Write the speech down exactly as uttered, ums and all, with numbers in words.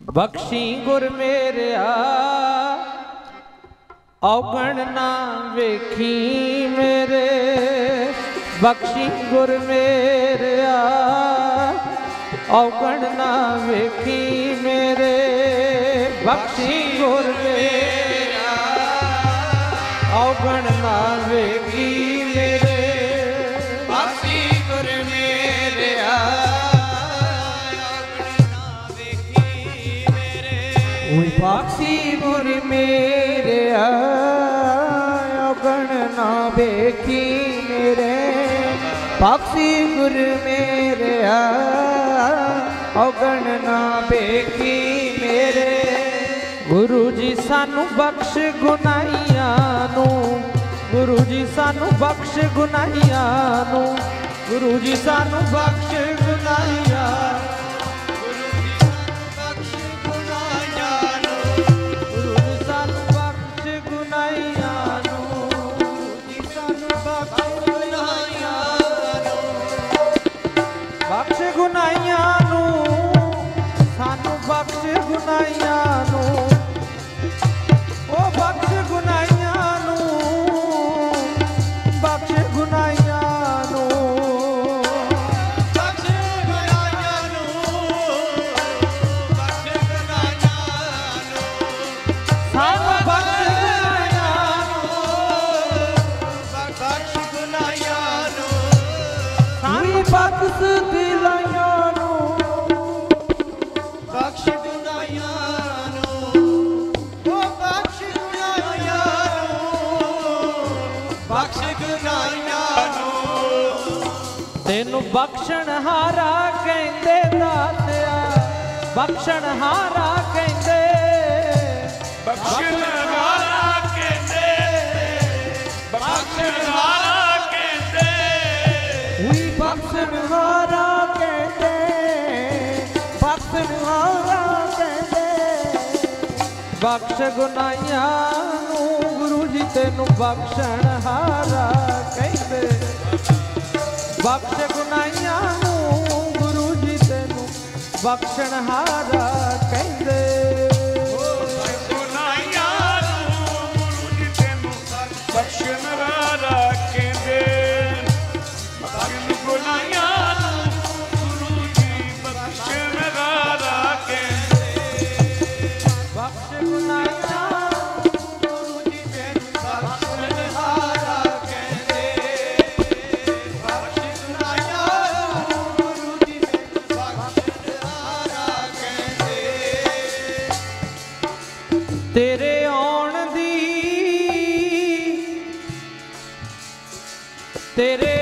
बख्शी गुर मेरिया औगण ना वेखी मेरे, बख्शी गुर मेरिया औगण ना वेखी मेरे, बख्शी गुर मेरिया औगण ना वेखी मेरे, बख्शी गुर मेरिया बख्शी गुर मेरे औगण ना वेखी मेरे, बख्शी गुर मेरे औगण ना वेखी मेरे। गुरु जी सानू बख्श गुनाहियां नू, गुरु जी सानू बख्श गुनाहियां नू, गुरु जी सानू बख्श गुनाहियां, बख्श गुनाहियां नू, सानू बख्श गुनाहियां नू, ओ बख्श गुनाहियां नू, बख्श गुनाहियां नू, बख्श गुनाहियां नू, बख्श गुनाहियां नू, सानू बख्श गुनाहियां नू, बख्श गुनाहियां नू, सानू बख्श दिलाइयां नू, बख्श गुनाहियां नू, ओ बख्श गुनाहियां नू, बख्श गुनाहियां नू। तेनू बख्शण हारा कहंदे दातिया, बख्शण हारा कहंदे, बख्शण हारा कहंदे, बख्शण हारा कहंदे, हुई बख्शण हारा कहंदे, बख्शण हारा कहंदे। बख्श गुनाहियां नू गुरु जी तेनू बख्शण हारा कहंदे, बख्श गुनाहियां नू गुरु जी तेनू बख्शण हारा कहंदे। बख्शण हारा कहंदे, बख्शण गुनाहियां नू गुरु जी बख्शण हारा कहंदे, बख्श गुनाहियां गुरु जी मैनू बख्शण हारा कहंदे, बख्श गुनाहियां नू गुरु जी मैनू बख्शण हारा कहंदे। तेरे आउण दी, तेरे